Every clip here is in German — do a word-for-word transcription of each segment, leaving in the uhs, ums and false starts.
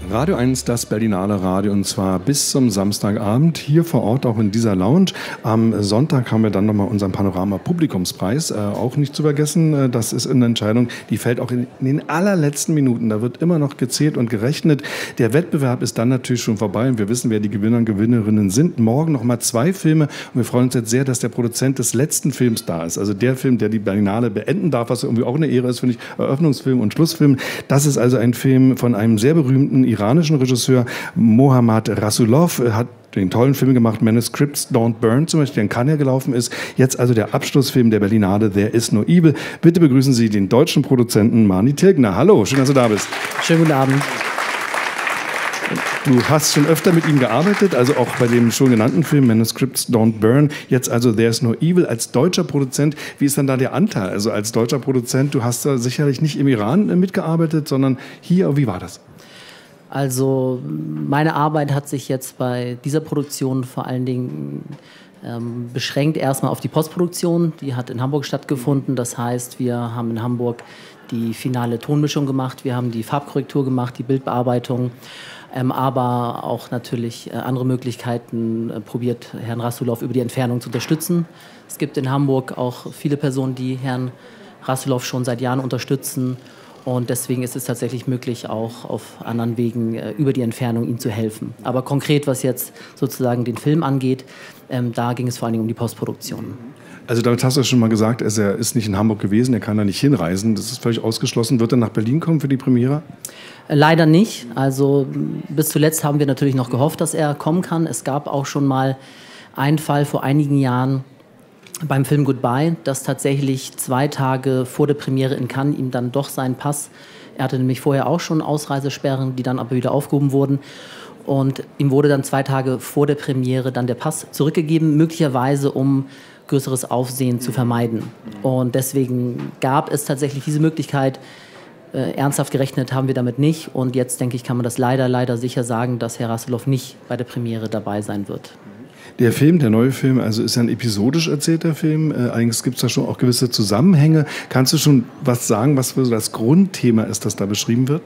Radio eins, das Berlinale Radio, und zwar bis zum Samstagabend hier vor Ort, auch in dieser Lounge. Am Sonntag haben wir dann nochmal unseren Panorama-Publikumspreis, äh, auch nicht zu vergessen. Das ist eine Entscheidung, die fällt auch in, in den allerletzten Minuten. Da wird immer noch gezählt und gerechnet. Der Wettbewerb ist dann natürlich schon vorbei und wir wissen, wer die Gewinner und Gewinnerinnen sind. Morgen nochmal zwei Filme und wir freuen uns jetzt sehr, dass der Produzent des letzten Films da ist. Also der Film, der die Berlinale beenden darf, was irgendwie auch eine Ehre ist, finde ich, Eröffnungsfilm und Schlussfilm. Das ist also ein Film von einem sehr berühmten iranischen Regisseur, Mohammad Rasulov, hat den tollen Film gemacht, Manuscripts Don't Burn zum Beispiel, der in Cannes gelaufen ist. Jetzt also der Abschlussfilm der Berlinale, There is no evil. Bitte begrüßen Sie den deutschen Produzenten Mani Tirgner. Hallo, schön, dass du da bist. Schönen guten Abend. Du hast schon öfter mit ihm gearbeitet, also auch bei dem schon genannten Film Manuscripts Don't Burn. Jetzt also There's No Evil als deutscher Produzent. Wie ist dann da der Anteil? Also als deutscher Produzent, du hast da sicherlich nicht im Iran mitgearbeitet, sondern hier. Wie war das? Also meine Arbeit hat sich jetzt bei dieser Produktion vor allen Dingen ähm, beschränkt erstmal auf die Postproduktion. Die hat in Hamburg stattgefunden. Das heißt, wir haben in Hamburg die finale Tonmischung gemacht, wir haben die Farbkorrektur gemacht, die Bildbearbeitung, ähm, aber auch natürlich äh, andere Möglichkeiten äh, probiert, Herrn Rasulov über die Entfernung zu unterstützen. Es gibt in Hamburg auch viele Personen, die Herrn Rasulov schon seit Jahren unterstützen. Und deswegen ist es tatsächlich möglich, auch auf anderen Wegen äh, über die Entfernung ihm zu helfen. Aber konkret, was jetzt sozusagen den Film angeht, ähm, da ging es vor allen Dingen um die Postproduktion. Also damit hast du schon mal gesagt, er ist nicht in Hamburg gewesen, er kann da nicht hinreisen. Das ist völlig ausgeschlossen. Wird er nach Berlin kommen für die Premiere? Äh, leider nicht. Also bis zuletzt haben wir natürlich noch gehofft, dass er kommen kann. Es gab auch schon mal einen Fall vor einigen Jahren, beim Film Goodbye, dass tatsächlich zwei Tage vor der Premiere in Cannes ihm dann doch sein Pass, er hatte nämlich vorher auch schon Ausreisesperren, die dann aber wieder aufgehoben wurden, und ihm wurde dann zwei Tage vor der Premiere dann der Pass zurückgegeben, möglicherweise um größeres Aufsehen zu vermeiden. Und deswegen gab es tatsächlich diese Möglichkeit. Äh, ernsthaft gerechnet haben wir damit nicht, und jetzt, denke ich, kann man das leider, leider sicher sagen, dass Herr Rasulov nicht bei der Premiere dabei sein wird. Der Film, der neue Film, also ist ja ein episodisch erzählter Film. Äh, eigentlich gibt es da schon auch gewisse Zusammenhänge. Kannst du schon was sagen, was für das Grundthema ist, das da beschrieben wird?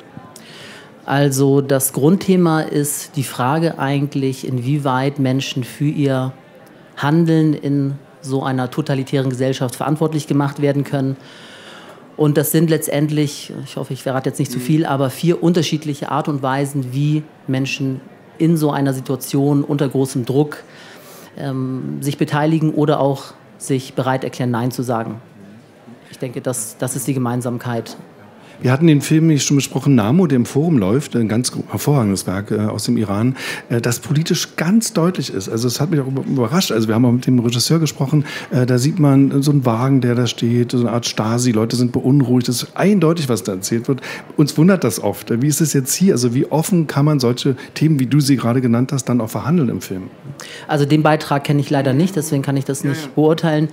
Also das Grundthema ist die Frage eigentlich, inwieweit Menschen für ihr Handeln in so einer totalitären Gesellschaft verantwortlich gemacht werden können. Und das sind letztendlich, ich hoffe, ich verrate jetzt nicht zu viel, aber vier unterschiedliche Art und Weisen, wie Menschen in so einer Situation unter großem Druck ähm, sich beteiligen oder auch sich bereit erklären, Nein zu sagen. Ich denke, das, das ist die Gemeinsamkeit. Wir hatten den Film nicht schon besprochen, Namo, der im Forum läuft, ein ganz hervorragendes Werk äh, aus dem Iran, äh, das politisch ganz deutlich ist. Also es hat mich auch überrascht. Also wir haben auch mit dem Regisseur gesprochen, äh, da sieht man so einen Wagen, der da steht, so eine Art Stasi, Leute sind beunruhigt. Das ist eindeutig, was da erzählt wird. Uns wundert das oft. Wie ist es jetzt hier? Also wie offen kann man solche Themen, wie du sie gerade genannt hast, dann auch verhandeln im Film? Also den Beitrag kenne ich leider nicht, deswegen kann ich das nicht ja, ja. beurteilen.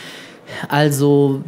Also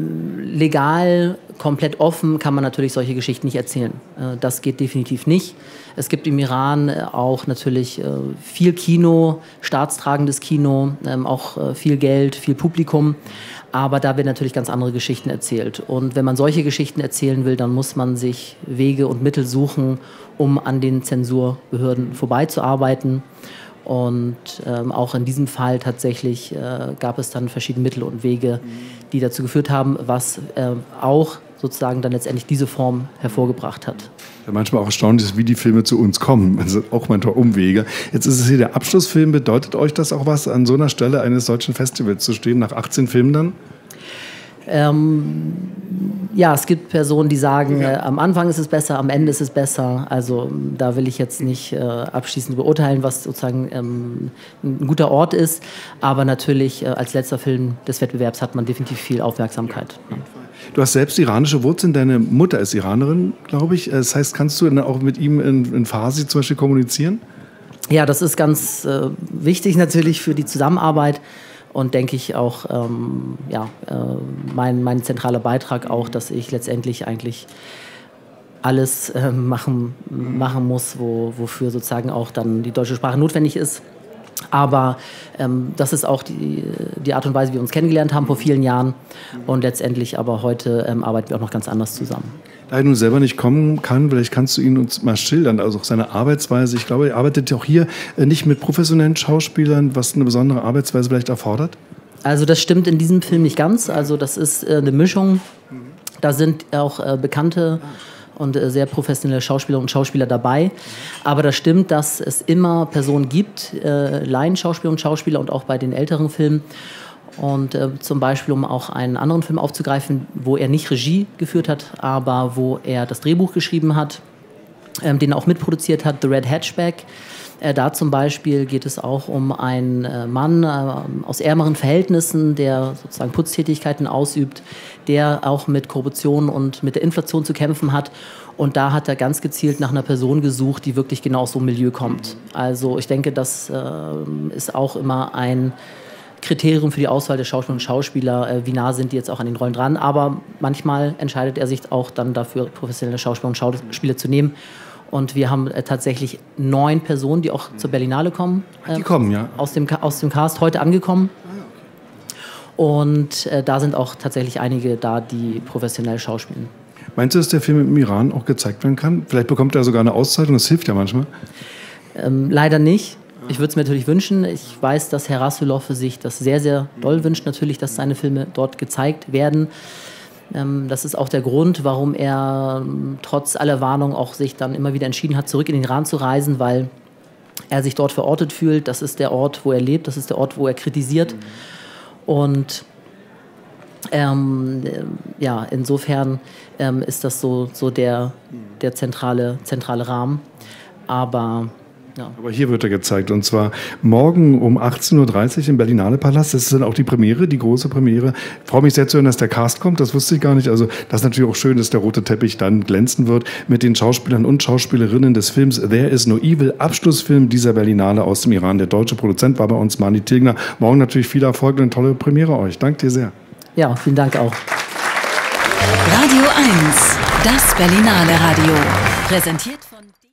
legal, komplett offen kann man natürlich solche Geschichten nicht erzählen. Das geht definitiv nicht. Es gibt im Iran auch natürlich viel Kino, staatstragendes Kino, auch viel Geld, viel Publikum. Aber da werden natürlich ganz andere Geschichten erzählt. Und wenn man solche Geschichten erzählen will, dann muss man sich Wege und Mittel suchen, um an den Zensurbehörden vorbeizuarbeiten. Und ähm, auch in diesem Fall tatsächlich äh, gab es dann verschiedene Mittel und Wege, die dazu geführt haben, was äh, auch sozusagen dann letztendlich diese Form hervorgebracht hat. Ja, manchmal auch erstaunlich ist, wie die Filme zu uns kommen. Also auch manchmal Umwege. Jetzt ist es hier der Abschlussfilm. Bedeutet euch das auch was, an so einer Stelle eines solchen Festivals zu stehen, nach achtzehn Filmen dann? Ähm, ja, es gibt Personen, die sagen, ja. äh, am Anfang ist es besser, am Ende ist es besser. Also da will ich jetzt nicht äh, abschließend beurteilen, was sozusagen ähm, ein guter Ort ist. Aber natürlich äh, als letzter Film des Wettbewerbs hat man definitiv viel Aufmerksamkeit. Ja. Du hast selbst iranische Wurzeln, deine Mutter ist Iranerin, glaube ich. Das heißt, kannst du dann auch mit ihm in, in Farsi zum Beispiel kommunizieren? Ja, das ist ganz äh, wichtig natürlich für die Zusammenarbeit. Und denke ich auch, ähm, ja, äh, mein, mein zentraler Beitrag auch, dass ich letztendlich eigentlich alles äh, machen, machen muss, wo, wofür sozusagen auch dann die deutsche Sprache notwendig ist. Aber ähm, das ist auch die, die Art und Weise, wie wir uns kennengelernt haben vor vielen Jahren. Und letztendlich aber heute ähm, arbeiten wir auch noch ganz anders zusammen. Da er nun selber nicht kommen kann, vielleicht kannst du ihn uns mal schildern, also auch seine Arbeitsweise. Ich glaube, er arbeitet ja auch hier nicht mit professionellen Schauspielern, was eine besondere Arbeitsweise vielleicht erfordert. Also das stimmt in diesem Film nicht ganz. Also das ist äh, eine Mischung. Da sind auch äh, bekannte und äh, sehr professionelle Schauspielerinnen und Schauspieler dabei. Aber das stimmt, dass es immer Personen gibt, äh, Laienschauspieler und Schauspieler und auch bei den älteren Filmen. Und äh, zum Beispiel, um auch einen anderen Film aufzugreifen, wo er nicht Regie geführt hat, aber wo er das Drehbuch geschrieben hat, ähm, den er auch mitproduziert hat, The Red Hatchback. Äh, da zum Beispiel geht es auch um einen äh, Mann äh, aus ärmeren Verhältnissen, der sozusagen Putztätigkeiten ausübt, der auch mit Korruption und mit der Inflation zu kämpfen hat. Und da hat er ganz gezielt nach einer Person gesucht, die wirklich genau aus so einem Milieu kommt. Also ich denke, das äh, ist auch immer ein Kriterium für die Auswahl der Schauspieler und Schauspieler, äh, wie nah sind die jetzt auch an den Rollen dran. Aber manchmal entscheidet er sich auch dann dafür, professionelle Schauspieler und Schauspieler zu nehmen. Und wir haben äh, tatsächlich neun Personen, die auch zur Berlinale kommen. Äh, die kommen, ja. Aus dem, aus dem Cast heute angekommen. Und äh, da sind auch tatsächlich einige da, die professionell schauspielen. Meinst du, dass der Film im Iran auch gezeigt werden kann? Vielleicht bekommt er sogar eine Auszeichnung, das hilft ja manchmal. Ähm, leider nicht. Ich würde es mir natürlich wünschen. Ich weiß, dass Herr Rassulov sich das sehr, sehr doll wünscht, natürlich, dass seine Filme dort gezeigt werden. Ähm, das ist auch der Grund, warum er ähm, trotz aller Warnung auch sich dann immer wieder entschieden hat, zurück in den Iran zu reisen, weil er sich dort verortet fühlt. Das ist der Ort, wo er lebt, das ist der Ort, wo er kritisiert. Und ähm, ja, insofern ähm, ist das so, so der, der zentrale, zentrale Rahmen. Aber ja. Aber hier wird er gezeigt, und zwar morgen um achtzehn Uhr dreißig im Berlinale Palast. Das ist dann auch die Premiere, die große Premiere. Ich freue mich sehr zu hören, dass der Cast kommt, das wusste ich gar nicht. Also das ist natürlich auch schön, dass der rote Teppich dann glänzen wird mit den Schauspielern und Schauspielerinnen des Films There is no Evil, Abschlussfilm dieser Berlinale aus dem Iran. Der deutsche Produzent war bei uns, Mani Tilgner. Morgen natürlich viel Erfolg und eine tolle Premiere euch. Danke dir sehr. Ja, vielen Dank auch. Radio eins, das Berlinale Radio, präsentiert von